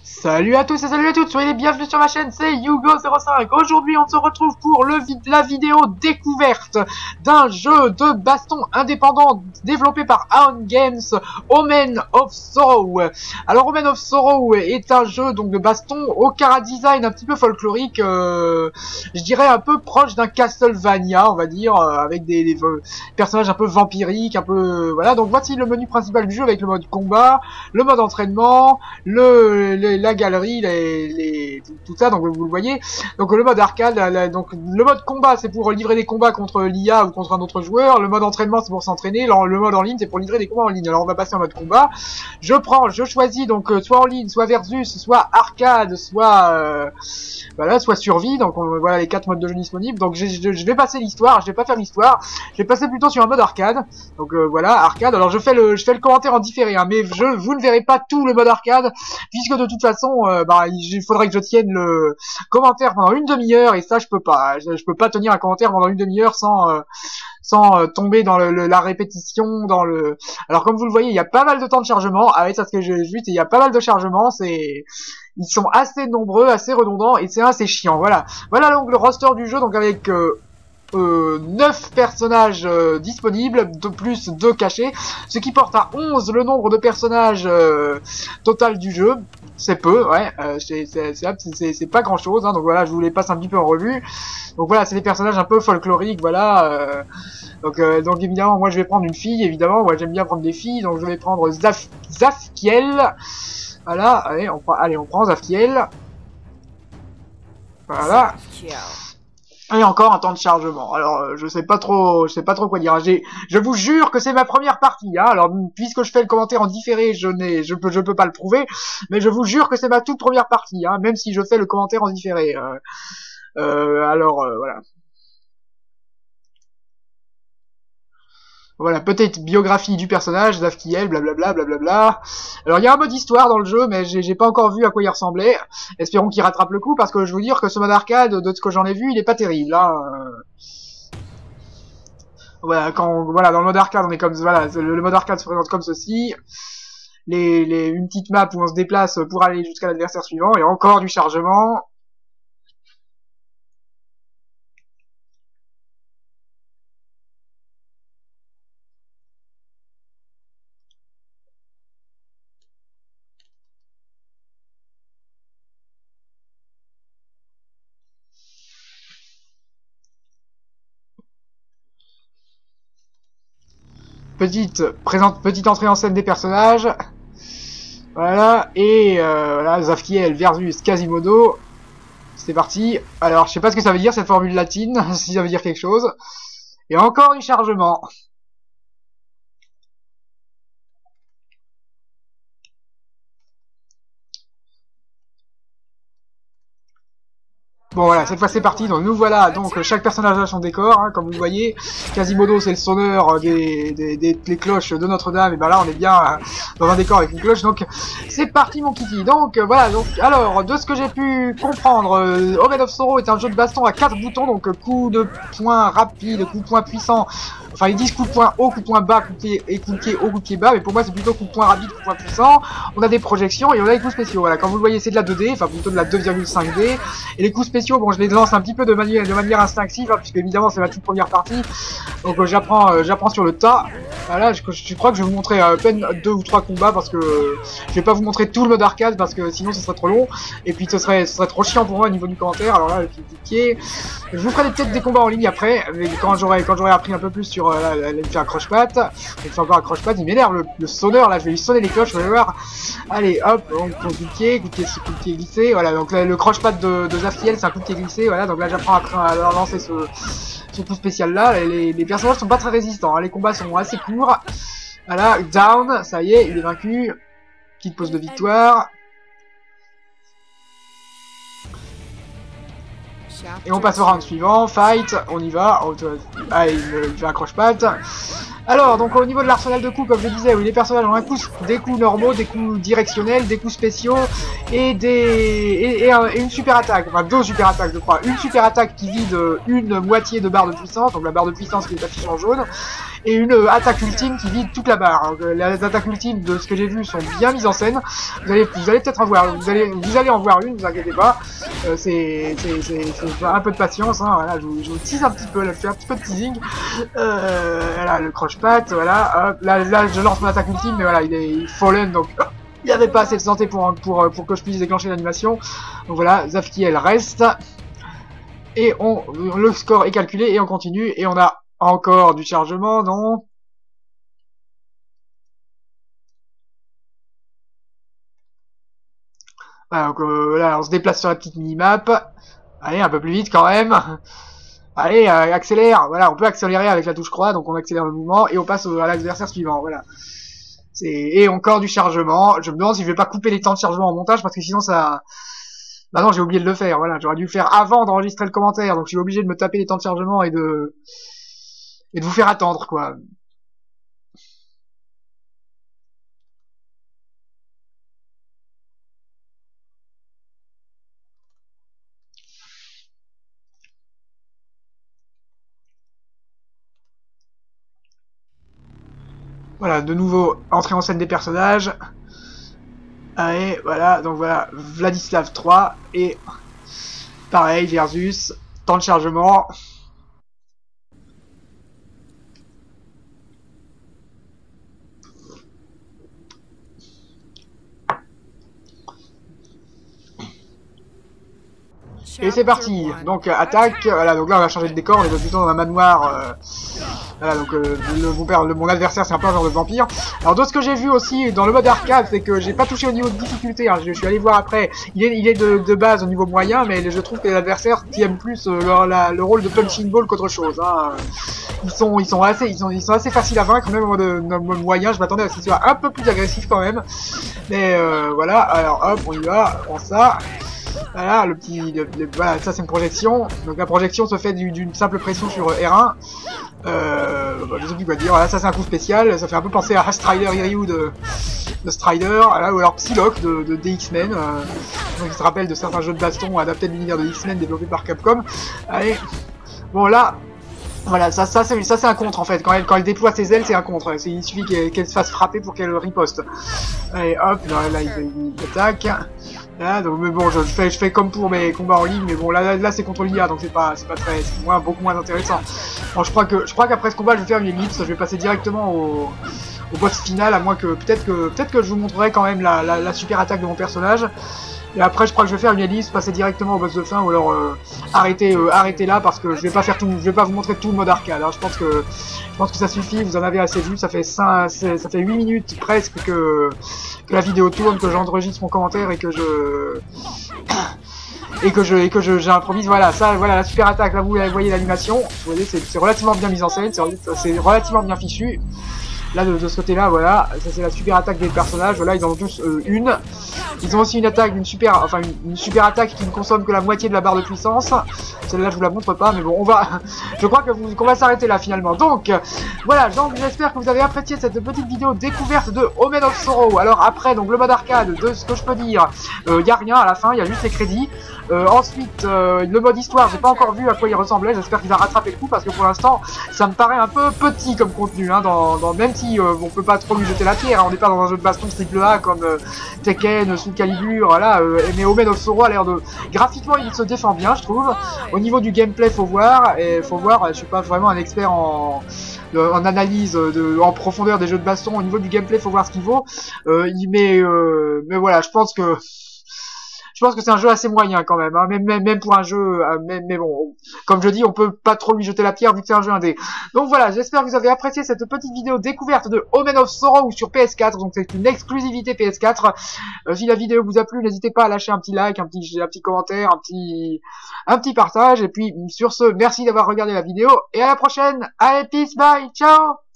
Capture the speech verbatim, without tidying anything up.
Salut à tous et salut à toutes, soyez les bienvenus sur ma chaîne, c'est Yugo zéro cinq. Aujourd'hui on se retrouve pour le vid la vidéo découverte d'un jeu de baston indépendant développé par Aon Games, Omen of Sorrow. Alors Omen of Sorrow est un jeu donc de baston au chara-design un petit peu folklorique, euh, je dirais un peu proche d'un Castlevania on va dire, euh, avec des, des euh, personnages un peu vampiriques, un peu... Voilà, donc voici le menu principal du jeu avec le mode combat, le mode entraînement, le... le la galerie, les, les, tout ça, donc vous le voyez. Donc le mode arcade, la, la, donc le mode combat c'est pour livrer des combats contre l'I A ou contre un autre joueur. Le mode entraînement c'est pour s'entraîner. Le mode en ligne c'est pour livrer des combats en ligne. Alors on va passer en mode combat. Je prends, je choisis donc euh, soit en ligne, soit versus, soit arcade, soit euh, voilà, soit survie. Donc on, voilà les quatre modes de jeu disponibles. Donc je, je, je vais passer l'histoire. Je vais pas faire l'histoire. Je vais passer plutôt sur un mode arcade. Donc euh, voilà arcade. Alors je fais le, je fais le commentaire en différé, hein, mais je, vous ne verrez pas tout le mode arcade puisque de toute façon façon, euh, bah, il faudrait que je tienne le commentaire pendant une demi-heure et ça je peux pas. Je, je peux pas tenir un commentaire pendant une demi-heure sans euh, sans euh, tomber dans le, le, la répétition, dans le. Alors comme vous le voyez, il y a pas mal de temps de chargement. Ah oui, ça ce que j'ai vu, il y a pas mal de chargement. C'est ils sont assez nombreux, assez redondants et c'est assez chiant. Voilà, voilà donc le roster du jeu, donc avec euh, Euh, neuf personnages euh, disponibles, de plus deux cachés, ce qui porte à onze le nombre de personnages euh, total du jeu. C'est peu, ouais, euh, c'est pas grand chose, hein, donc voilà, je vous les passe un petit peu en revue. Donc voilà, c'est des personnages un peu folkloriques, voilà. Euh, donc, euh, donc évidemment, moi je vais prendre une fille, évidemment, moi j'aime bien prendre des filles, donc je vais prendre Zaf Zafkiel. Voilà, allez, on prend, allez, on prend Zafkiel. Voilà. Et encore un temps de chargement. Alors euh, je sais pas trop, je sais pas trop quoi dire. J'ai, je vous jure que c'est ma première partie. Hein. Alors puisque je fais le commentaire en différé, je n'ai, je peux, je peux pas le prouver, mais je vous jure que c'est ma toute première partie. Hein, même si je fais le commentaire en différé. Euh, euh, alors euh, voilà. Voilà, peut-être biographie du personnage, Zafkiel, blablabla, blablabla. Alors il y a un mode histoire dans le jeu, mais j'ai pas encore vu à quoi il ressemblait. Espérons qu'il rattrape le coup, parce que je veux dire que ce mode arcade, de ce que j'en ai vu, il est pas terrible. Hein. Voilà, quand voilà, dans le mode arcade, on est comme voilà, le, le mode arcade se présente comme ceci. Les, les, une petite map où on se déplace pour aller jusqu'à l'adversaire suivant, et encore du chargement. Petite présente, petite entrée en scène des personnages. Voilà, et euh, voilà, Zafkiel versus Quasimodo. C'est parti. Alors, je sais pas ce que ça veut dire cette formule latine, si ça veut dire quelque chose. Et encore du chargement. Bon voilà, cette fois c'est parti, donc nous voilà, donc chaque personnage a son décor, hein, comme vous le voyez. Quasimodo c'est le sonneur des, des, des, des cloches de Notre-Dame, et ben là on est bien euh, dans un décor avec une cloche, donc c'est parti mon kiki. Donc euh, voilà, donc alors de ce que j'ai pu comprendre, euh, Omen of Sorrow est un jeu de baston à quatre boutons, donc coup de poing rapide, coup de poing puissant, enfin ils disent coup de poing haut, coup de poing bas, coup de pied et coup de pied haut, coup de pied bas, mais pour moi c'est plutôt coup de poing rapide, coup de poing puissant. On a des projections et on a des coups spéciaux, voilà, comme vous le voyez c'est de la deux D, enfin plutôt de la deux virgule cinq D, et les coups spéciaux, bon je les lance un petit peu de manière de manière instinctive, hein, puisque évidemment c'est ma toute première partie, donc euh, j'apprends euh, j'apprends sur le tas. Voilà, je, je crois que je vais vous montrer à peine deux ou trois combats parce que euh, je vais pas vous montrer tout le mode arcade parce que sinon ce serait trop long et puis ce serait ce serait trop chiant pour moi au niveau du commentaire. Alors là le pied, je vous ferai peut-être des combats en ligne après, mais quand j'aurai quand j'aurai appris un peu plus sur euh, la, la, la, un croche-patte, et c'est encore un croche-patte, il m'énerve le, le sonneur là, je vais lui sonner les cloches, vous allez voir. Allez hop, on coup de pied, coup de pied, coup de pied glissé, voilà, donc là, le croche-patte de, de Zafkiel c'est un coup de pied glissé, voilà, donc là j'apprends à, à lancer ce, ce coup spécial là. Les, les personnages sont pas très résistants, hein, les combats sont assez courts. Voilà, down, ça y est, il est vaincu. Petite pause de victoire. Et on passe au round suivant, fight, on y va. On te... Allez, il, il fait un croche-patte. Alors, donc au niveau de l'arsenal de coups, comme je disais, oui, les personnages ont un coup, des coups normaux, des coups directionnels, des coups spéciaux et des et, et, un, et une super attaque, enfin deux super attaques je crois. Une super attaque qui vide une moitié de barre de puissance, donc la barre de puissance qui est affichée en jaune, et une euh, attaque ultime qui vide toute la barre. Donc, euh, les attaques ultimes, de ce que j'ai vu, sont bien mises en scène. Vous allez, vous allez peut-être en voir, vous allez, vous allez en voir une, ne vous inquiétez pas. Euh, c'est, c'est, c'est, c'est un peu de patience, hein. Voilà, je vous, je vous tease un petit peu, là, je fais un petit peu de teasing. Euh, voilà, le croche-patte, voilà. Hop, là, là, je lance mon attaque ultime, mais voilà, il est fallen, donc hop, il n'y avait pas assez de santé pour, pour, pour que je puisse déclencher l'animation. Donc voilà, Zafki, elle reste. Et on, le score est calculé et on continue, et on a encore du chargement, non? Voilà, donc euh, là, on se déplace sur la petite minimap. Allez, un peu plus vite quand même. Allez, euh, accélère. Voilà, on peut accélérer avec la touche croix, donc on accélère le mouvement et on passe au, à l'adversaire suivant. Voilà. C'est et encore du chargement. Je me demande si je vais pas couper les temps de chargement en montage parce que sinon ça. Bah non, j'ai oublié de le faire. Voilà, j'aurais dû le faire avant d'enregistrer le commentaire, donc je suis obligé de me taper les temps de chargement et de et de vous faire attendre quoi. Voilà, de nouveau entrée en scène des personnages. Allez, voilà, donc voilà, Vladislav trois, et pareil, versus, temps de chargement. Et c'est parti. Donc attaque. Voilà, donc là on va changer de décor, on est plutôt dans un manoir. Euh, voilà, donc euh, le, mon, père, le, mon adversaire c'est un peu un genre de vampire. Alors de ce que j'ai vu aussi dans le mode arcade, c'est que j'ai pas touché au niveau de difficulté. Hein, je, je suis allé voir après. Il est, il est de, de base au niveau moyen, mais je trouve que les adversaires tiennent plus euh, le, la, le rôle de punching ball qu'autre chose. Hein. Ils sont, ils sont assez, ils sont, ils sont assez faciles à vaincre, même au mode, mode moyen. Je m'attendais à ce qu'ils soient un peu plus agressifs quand même. Mais euh, voilà. Alors hop, on y va, on prend ça. Voilà, le petit, le, le, voilà, ça c'est une projection. Donc la projection se fait d'une simple pression sur R un. Euh, bah, je sais plus quoi dire. Voilà, ça c'est un coup spécial. Ça fait un peu penser à Strider Ryu de, de Strider, voilà, ou alors Psylocke de, de, des X-Men. Euh, donc il se rappelle de certains jeux de baston adaptés de l'univers de X-Men développés par Capcom. Allez, bon là. Voilà, ça, ça c'est ça c'est un contre en fait. Quand elle, quand elle déploie ses ailes, c'est un contre. Il suffit qu'elle qu'elle se fasse frapper pour qu'elle riposte. Allez, hop, là, là il, il, il attaque. Là, donc, mais bon, je, je fais, je fais comme pour mes combats en ligne, mais bon, là, là, là c'est contre l'I A, donc c'est pas, c'est pas très, c'est moins, beaucoup moins intéressant. Bon, je crois que, je crois qu'après ce combat, je vais faire une ellipse. Je vais passer directement au, au boss final, à moins que, peut-être que, peut-être que je vous montrerai quand même la, la, la super attaque de mon personnage. Et après, je crois que je vais faire une ellipse, passer directement au boss de fin, ou alors euh, arrêter, euh, arrêter là, parce que je vais pas faire tout, je vais pas vous montrer tout le mode arcade. Alors, je pense que, je pense que ça suffit. Vous en avez assez vu. Ça fait cinq, ça fait huit minutes presque que, que la vidéo tourne, que j'enregistre mon commentaire et que je, et que je, et que je, j'improvise. Voilà, ça, voilà la super attaque. Là, vous voyez l'animation. Vous voyez, c'est relativement bien mise en scène, c'est relativement bien fichu. Là, de, de ce côté-là, voilà, ça c'est la super attaque des personnages. Voilà, ils en ont tous euh, une. Ils ont aussi une attaque d'une super, enfin une, une super attaque qui ne consomme que la moitié de la barre de puissance. Celle-là, je vous la montre pas, mais bon, on va, je crois que vous, qu'on va s'arrêter là finalement. Donc, voilà, donc j'espère que vous avez apprécié cette petite vidéo découverte de Omen of Sorrow. Alors après, donc le mode arcade, de ce que je peux dire, il euh, y a rien à la fin, il y a juste les crédits. Euh, ensuite, euh, le mode histoire, j'ai pas encore vu à quoi il ressemblait. J'espère qu'il va rattraper le coup parce que pour l'instant, ça me paraît un peu petit comme contenu. Hein, dans, dans, même si euh, on peut pas trop lui jeter la pierre, hein, on n'est pas dans un jeu de baston triple A comme euh, Tekken, Soul Calibur, voilà. Euh, mais Omen of Sorrow a l'air de, graphiquement, il se défend bien, je trouve. Au niveau du gameplay, faut voir. Et faut voir. Je suis pas vraiment un expert en en analyse de, en profondeur des jeux de baston. Au niveau du gameplay, faut voir ce qu'il vaut. Euh, mais euh, mais voilà, je pense que Je pense que c'est un jeu assez moyen quand même, hein, même, même, même pour un jeu, euh, même, mais bon, comme je dis, on peut pas trop lui jeter la pierre vu que c'est un jeu indé. Donc voilà, j'espère que vous avez apprécié cette petite vidéo découverte de Omen of Sorrow sur P S quatre, donc c'est une exclusivité P S quatre. Euh, si la vidéo vous a plu, n'hésitez pas à lâcher un petit like, un petit, un petit commentaire, un petit, un petit partage, et puis sur ce, merci d'avoir regardé la vidéo, et à la prochaine. Allez, peace, bye, ciao.